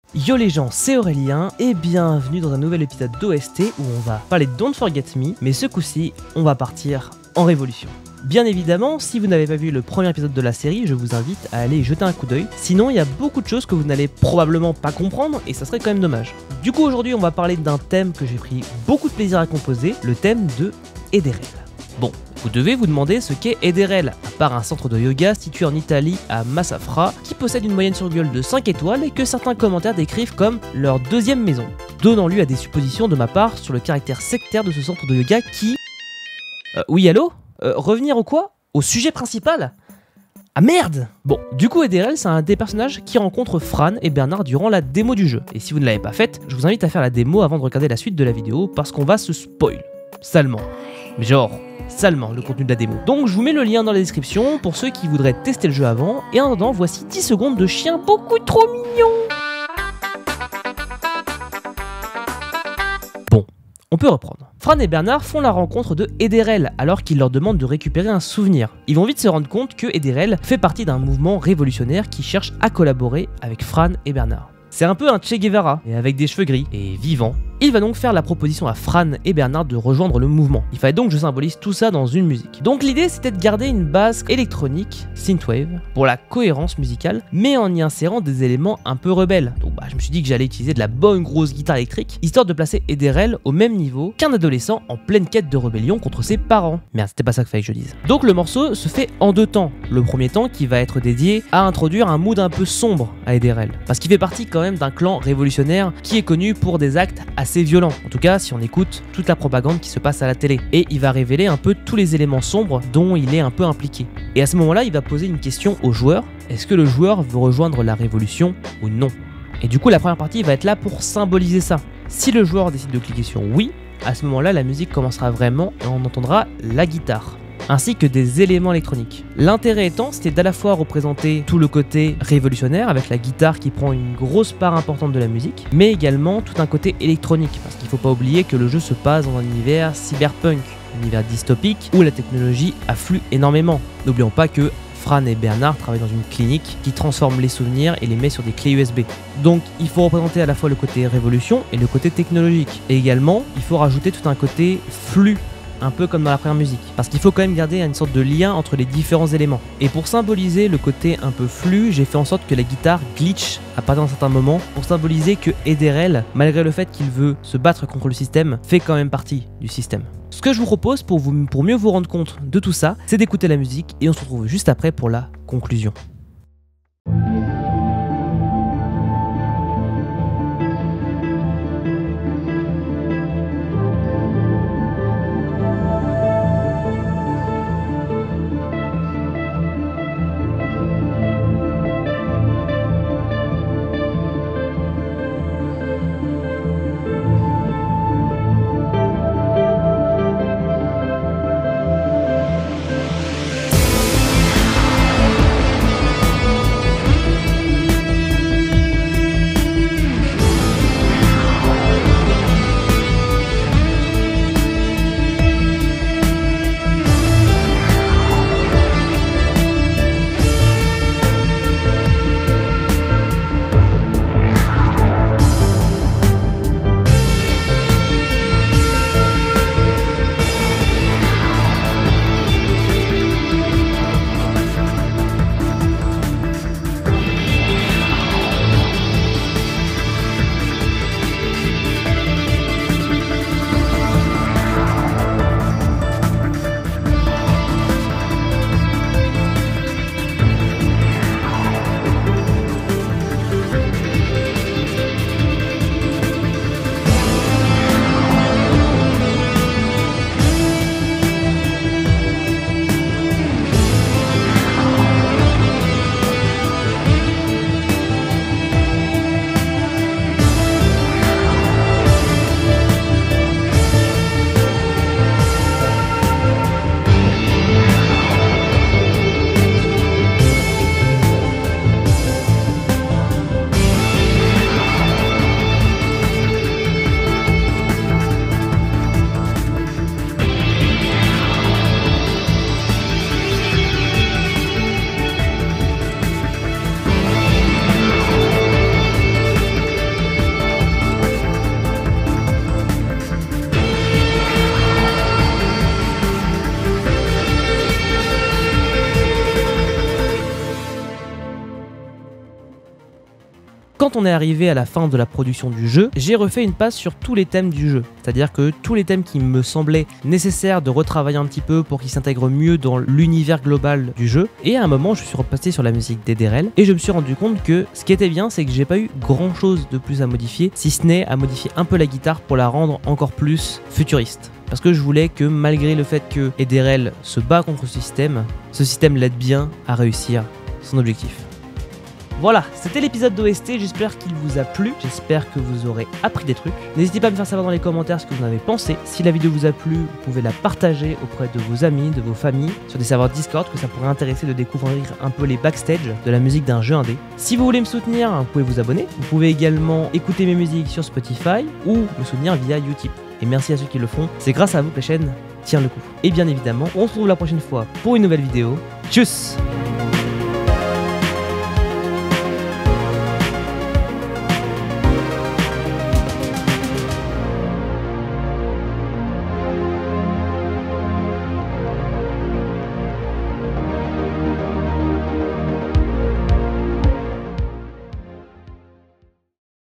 Yo les gens, c'est Aurélien et bienvenue dans un nouvel épisode d'OST où on va parler de Don't Forget Me, mais ce coup-ci, on va partir en révolution. Bien évidemment, si vous n'avez pas vu le premier épisode de la série, je vous invite à aller y jeter un coup d'œil. Sinon, il y a beaucoup de choses que vous n'allez probablement pas comprendre et ça serait quand même dommage. Du coup, aujourd'hui, on va parler d'un thème que j'ai pris beaucoup de plaisir à composer, le thème de Ederel. Bon, vous devez vous demander ce qu'est Ederel, à part un centre de yoga situé en Italie à Massafra, qui possède une moyenne sur Google de 5 étoiles et que certains commentaires décrivent comme leur deuxième maison, donnant lieu à des suppositions de ma part sur le caractère sectaire de ce centre de yoga qui... oui, allô revenir au quoi? Au sujet principal? Ah merde! Bon, du coup Ederel c'est un des personnages qui rencontre Fran et Bernard durant la démo du jeu. Et si vous ne l'avez pas faite, je vous invite à faire la démo avant de regarder la suite de la vidéo parce qu'on va se spoil. Salement. Mais genre, salement le contenu de la démo. Donc je vous mets le lien dans la description pour ceux qui voudraient tester le jeu avant. Et en attendant, voici 10 secondes de chien beaucoup trop mignon. Bon, on peut reprendre. Fran et Bernard font la rencontre de Ederel alors qu'il leur demande de récupérer un souvenir. Ils vont vite se rendre compte que Ederel fait partie d'un mouvement révolutionnaire qui cherche à collaborer avec Fran et Bernard. C'est un peu un Che Guevara, mais avec des cheveux gris et vivant. Il va donc faire la proposition à Fran et Bernard de rejoindre le mouvement. Il fallait donc que je symbolise tout ça dans une musique. Donc l'idée c'était de garder une base électronique, synthwave, pour la cohérence musicale, mais en y insérant des éléments un peu rebelles. Donc je me suis dit que j'allais utiliser de la bonne grosse guitare électrique, histoire de placer Ederel au même niveau qu'un adolescent en pleine quête de rébellion contre ses parents. Merde, c'était pas ça qu'il fallait que je dise. Donc le morceau se fait en deux temps. Le premier temps qui va être dédié à introduire un mood un peu sombre à Ederel, parce qu'il fait partie quand même d'un clan révolutionnaire qui est connu pour des actes assez violent, en tout cas si on écoute toute la propagande qui se passe à la télé, et il va révéler un peu tous les éléments sombres dont il est un peu impliqué. Et à ce moment là il va poser une question au joueur: est-ce que le joueur veut rejoindre la révolution ou non? Et du coup la première partie va être là pour symboliser ça. Si le joueur décide de cliquer sur oui, à ce moment là la musique commencera vraiment et on entendra la guitare ainsi que des éléments électroniques. L'intérêt étant, c'était d'à la fois représenter tout le côté révolutionnaire avec la guitare qui prend une grosse part importante de la musique, mais également tout un côté électronique, parce qu'il ne faut pas oublier que le jeu se passe dans un univers cyberpunk, un univers dystopique où la technologie afflue énormément. N'oublions pas que Fran et Bernard travaillent dans une clinique qui transforme les souvenirs et les met sur des clés USB. Donc il faut représenter à la fois le côté révolution et le côté technologique. Et également, il faut rajouter tout un côté flux, un peu comme dans la première musique, parce qu'il faut quand même garder une sorte de lien entre les différents éléments. Et pour symboliser le côté un peu flou, j'ai fait en sorte que la guitare glitch à partir d'un certain moment, pour symboliser que Ederel, malgré le fait qu'il veut se battre contre le système, fait quand même partie du système. Ce que je vous propose pour mieux vous rendre compte de tout ça, c'est d'écouter la musique et on se retrouve juste après pour la conclusion. Quand on est arrivé à la fin de la production du jeu, j'ai refait une passe sur tous les thèmes du jeu. C'est-à-dire que tous les thèmes qui me semblaient nécessaires de retravailler un petit peu pour qu'ils s'intègrent mieux dans l'univers global du jeu. Et à un moment, je suis repassé sur la musique d'Ederel et je me suis rendu compte que ce qui était bien, c'est que j'ai pas eu grand chose de plus à modifier, si ce n'est à modifier un peu la guitare pour la rendre encore plus futuriste. Parce que je voulais que malgré le fait que Ederel se bat contre ce système l'aide bien à réussir son objectif. Voilà, c'était l'épisode d'OST, j'espère qu'il vous a plu, j'espère que vous aurez appris des trucs. N'hésitez pas à me faire savoir dans les commentaires ce que vous en avez pensé. Si la vidéo vous a plu, vous pouvez la partager auprès de vos amis, de vos familles, sur des serveurs Discord, que ça pourrait intéresser de découvrir un peu les backstage de la musique d'un jeu indé. Si vous voulez me soutenir, vous pouvez vous abonner. Vous pouvez également écouter mes musiques sur Spotify ou me soutenir via Utip. Et merci à ceux qui le font, c'est grâce à vous que la chaîne tient le coup. Et bien évidemment, on se retrouve la prochaine fois pour une nouvelle vidéo. Tchuss!